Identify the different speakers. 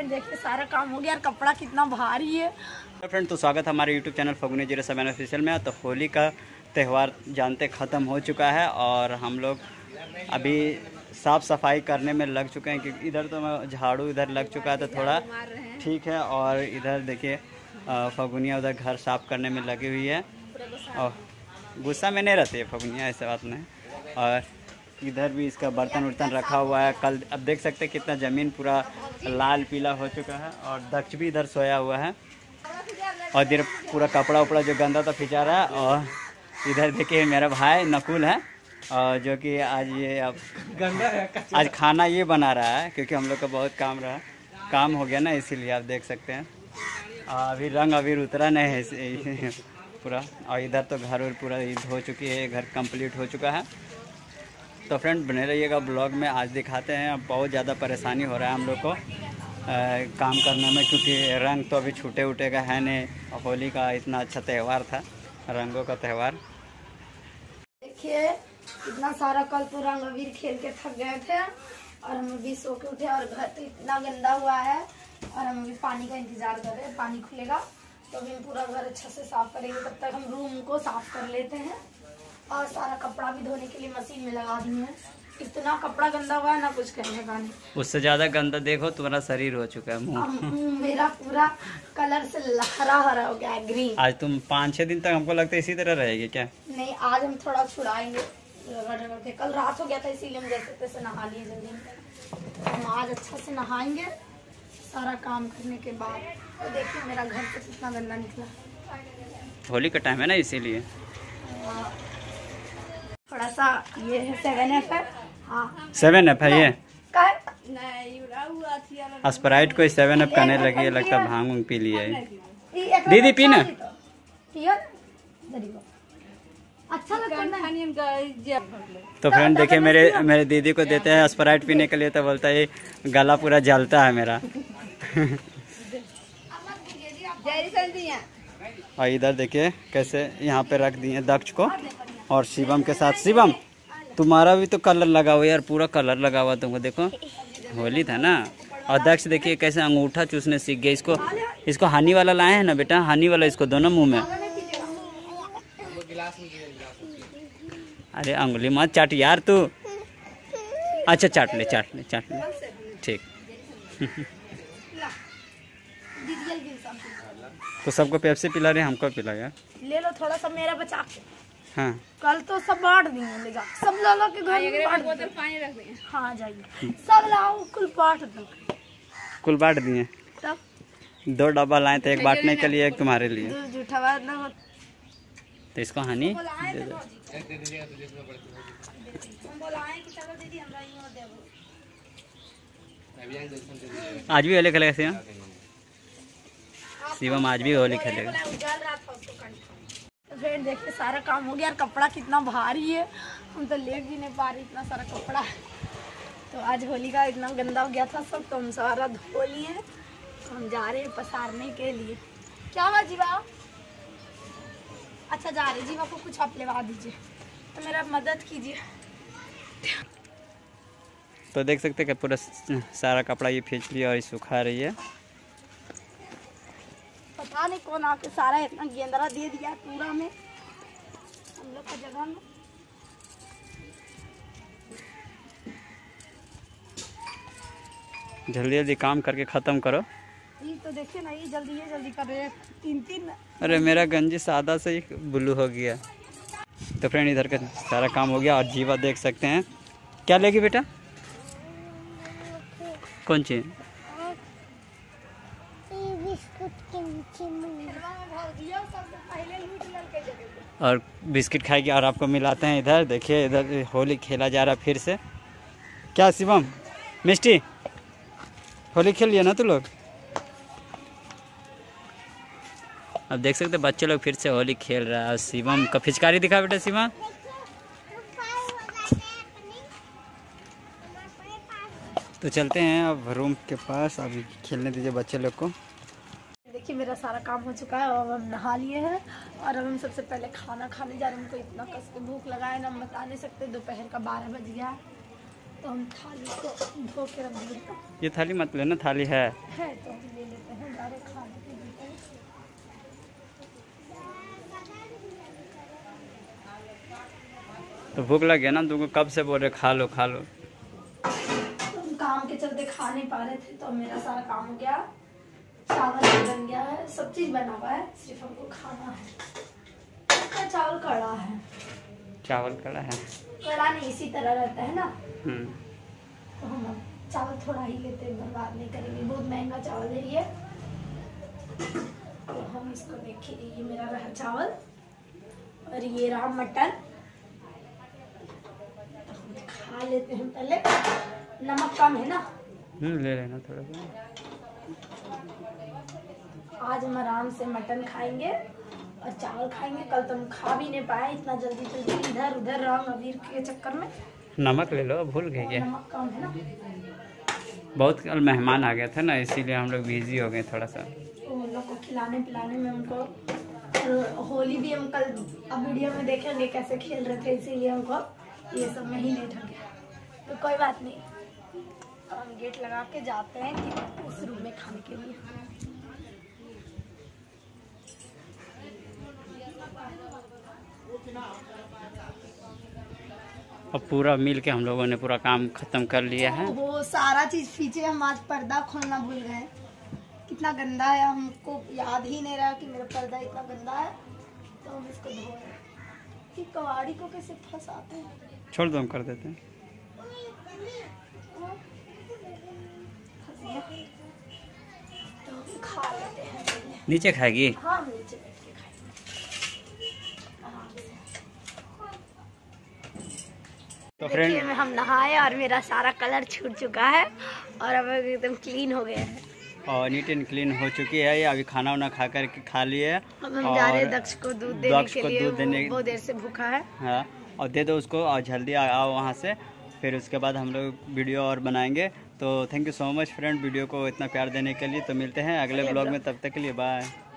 Speaker 1: Friend देखिए सारा काम हो गया और कपड़ा कितना भारी है।
Speaker 2: फ्रेंड तो स्वागत है हमारे यूट्यूब चैनल फगुनी 07 ऑफिशियल में। तो होली का त्यौहार जानते ख़त्म हो चुका है और हम लोग अभी साफ़ सफाई करने में लग चुके हैं क्योंकि इधर तो झाड़ू इधर लग चुका है तो थोड़ा ठीक है। और इधर देखिए फगुनिया उधर घर साफ़ करने में लगी हुई है और गुस्सा में नहीं रहती है फगुनिया, ऐसा बात नहीं। और इधर भी इसका बर्तन उर्तन रखा हुआ है। कल अब देख सकते हैं कितना ज़मीन पूरा लाल पीला हो चुका है और दक्ष भी इधर सोया हुआ है और इधर पूरा कपड़ा उपड़ा जो गंदा था खिंचा रहा है। और इधर देखिए मेरा भाई नकुल है और जो कि आज ये अब आज खाना ये बना रहा है क्योंकि हम लोग का बहुत काम हो गया ना, इसीलिए आप देख सकते हैं अभी रंग अबीर उतरा नहीं है पूरा। और इधर तो घर और पूरा ईद हो चुकी है, घर कंप्लीट हो चुका है। तो फ्रेंड बने रहिएगा ब्लॉग में। आज दिखाते हैं, अब बहुत ज़्यादा परेशानी हो रहा है हम लोग को काम करने में क्योंकि रंग तो अभी छूटे उटेगा है नहीं। होली का इतना अच्छा त्यौहार था, रंगों का त्यौहार।
Speaker 1: देखिए इतना सारा कल तो रंग अबीर खेल के थक गए थे और हम अभी सो के उठे और घर तो इतना गंदा हुआ है और हम अभी पानी का इंतजार कर रहे हैं। पानी खुलेगा तो अभी हम पूरा घर अच्छा से साफ करेंगे, तब तक हम रूम को साफ कर लेते हैं। और सारा कपड़ा भी धोने के लिए मशीन में लगा दी है। इतना कपड़ा गंदा हुआ है ना कुछ कहने का नहीं।
Speaker 2: उससे ज्यादा गंदा देखो तुम्हारा शरीर हो चुका है, मुंह
Speaker 1: मेरा पूरा कलर से हरा हरा हो गया है, ग्रीन।
Speaker 2: आज तुम 5-6 दिन तक हमको लगता है इसी तरह रहेगी क्या?
Speaker 1: नहीं, आज हम थोड़ा छुड़ाएंगे रगड़ के। कल रात हो गया था इसीलिए हम जैसे तैसे नहा लिए जल्दी। हम आज अच्छा से नहाएंगे सारा काम करने के बाद। तो देखिए मेरा घर से कितना गंदा निकला।
Speaker 2: होली का टाइम है ना इसीलिए।
Speaker 1: थोड़ा सा ये है 7F है। हाँ
Speaker 2: 7F है ये। स्प्राइट कोई 7F करने लगी है, लगता भांग उंग पी लिया है। दीदी पी ना।
Speaker 1: अच्छा लगता है।
Speaker 2: तो फ्रेंड देखिए मेरे दीदी को देते हैं स्प्राइट पीने के लिए तो बोलता है गला पूरा जलता है मेरा। और इधर देखिए कैसे यहाँ पे रख दिए दक्ष को और शिवम के साथ। शिवम तुम्हारा भी तो कलर लगा हुआ यार, पूरा कलर लगा हुआ तुमको, देखो होली था ना। और दक्ष देखिए कैसे अंगूठा चूसने सीख गया। इसको हनी वाला लाए हैं ना बेटा, हनी वाला इसको दोनों मुंह में। अरे अंगुली मत चाट यार तू। अच्छा चाट ले ठीक। तो सबको पेप्सी पिला रहे, हमको पिला यार।
Speaker 1: ले लो थोड़ा सा मेरा बचा के।
Speaker 2: हाँ
Speaker 1: कल तो सब बांट दिए लेगा, सब लोगों के घर में बोतल पानी रख देंगे। हाँ जाइए सब लाओ, कुल बांट दिए। तब
Speaker 2: 2 डब्बा लाए थे, एक बांटने के लिए एक तुम्हारे लिए।
Speaker 1: झूठा बात ना हो
Speaker 2: तो इसको हनी दे दो। आज भी होली खेलेगा शिवम, आज भी होली खेलेगा।
Speaker 1: फ्रेंड देखिए सारा काम हो गया और कपड़ा कितना भारी है, हम तो ले भी नहीं पा रहे इतना सारा कपड़ा है। तो आज होली का इतना गंदा हो गया था सब, तो हम सारा धो लिए। तो हम जा रहे हैं पसारने के लिए। क्या हुआ जीवा? अच्छा जा रहे जीवा को कुछ आप लेवा दीजिए, तो मेरा मदद कीजिए।
Speaker 2: तो देख सकते हैं कि पूरा सारा कपड़ा ये खींच लिया और ये सुखा रही है।
Speaker 1: पता नहीं कौन आके सारा इतना गेंदरा दे दिया पूरा में हम लोग का जगह में।
Speaker 2: जल्दी जल्दी काम करके ख़त्म करो।
Speaker 1: ये तो देखिए ना, ये जल्दी कर रहे हैं 3-3।
Speaker 2: अरे मेरा गंजी सादा से ही ब्लू हो गया। तो फ्रेंड इधर का सारा काम हो गया और जीवा देख सकते हैं। क्या लेगी बेटा? कौन चीज? और बिस्किट खाएगी और आपको मिलाते हैं। इधर देखिए इधर होली खेला जा रहा है फिर से। क्या शिवम मिष्टी होली खेल लिया ना तू लोग? अब देख सकते बच्चे लोग फिर से होली खेल रहा है। शिवम का पिचकारी दिखा बेटा शिवम। तो चलते हैं अब रूम के पास, अभी खेलने दीजिए बच्चे लोग को।
Speaker 1: देखिए मेरा सारा काम हो चुका है और हम नहा लिए हैं और अब हम सबसे पहले खाना खाने जा रहे हैं। हमको इतना कस के भूख लगा है ना, हम बता नहीं सकते। दोपहर का 12 बज गया है तो हम थाली को धो के रख देते हैं।
Speaker 2: ये थाली मत लेना, थाली है
Speaker 1: तो हम ले लेते हैं, डायरेक्ट खा लेते हैं।
Speaker 2: तो भूख लग गया ना तुमको, कब से बोल रहे खा लो खा लो।
Speaker 1: तो हम काम के चलते खा नहीं पा रहे थे, तो मेरा सारा काम हो गया, चावल बन गया है, सब चीज बना हुआ है, सिर्फ हमको खाना है। चावल कड़ा है,
Speaker 2: चावल कड़ा है,
Speaker 1: कड़ा नहीं इसी तरह रहता है ना।
Speaker 2: हम्म।
Speaker 1: तो हम अब चावल थोड़ा ही लेते हैं, बर्बाद नहीं करेंगे, बहुत महंगा चावल है ये। तो हम इसको देखिए, ये मेरा रहा चावल और ये रहा मटन। तो हम खा लेते हैं पहले, नमक कम है ना,
Speaker 2: ले लेना थोड़ा सा।
Speaker 1: आज हम आराम से मटन खाएंगे और चावल खाएंगे। कल तो हम खा भी नहीं पाए, इतना जल्दी जल्दी इधर उधर रंग अबीर के चक्कर में।
Speaker 2: नमक ले लो, भूल गए क्या?
Speaker 1: नमक कम है ना,
Speaker 2: बहुत कल मेहमान आ गए थे ना, इसीलिए हम लोग बिजी हो गए थोड़ा सा।
Speaker 1: उन लोग को खिलाने पिलाने में उनको। और होली भी हम कल अब वीडियो में देखेंगे कैसे खेल रहे थे, इसीलिए हमको ये सब में ही लेट हो गया। तो कोई बात नहीं, अब हम गेट लगा के जाते हैं कि उस रूम में खाने के लिए।
Speaker 2: अब पूरा मिल के हम लोगों ने पूरा काम खत्म कर लिया है।
Speaker 1: वो सारा चीज पीछे, हम आज पर्दा खोलना भूल गए, कितना गंदा है, हमको याद ही नहीं रहा कि मेरा पर्दा इतना गंदा है। तो हम इसको धो रहे हैं कि कवाड़ी को कैसे फंसाते हैं।
Speaker 2: छोड़ दो, हम कर देते हैं।
Speaker 1: तो हम खा लेते हैं पहले।
Speaker 2: नीचे खाएगी?
Speaker 1: हाँ, हम नीचे बैठ के खाएंगे आराम से।
Speaker 2: तो
Speaker 1: देखिए
Speaker 2: फ्रेंड,
Speaker 1: हम नहाए और मेरा सारा कलर छूट चुका है और अब एकदम क्लीन हो गया है
Speaker 2: और नीट एंड क्लीन हो चुकी है। ये अभी खाना वाना खा कर के खा लिए।
Speaker 1: अब हम जा रहे हैं दक्ष को दूध देने के लिए, वो देर से भूखा है।
Speaker 2: हाँ, और दे दो उसको और जल्दी आओ वहाँ से, फिर उसके बाद हम लोग वीडियो और बनाएंगे। तो thank you so much friend, video को इतना प्यार देने के लिए। तो मिलते हैं अगले ब्लॉग में, तब तक के लिए बाय।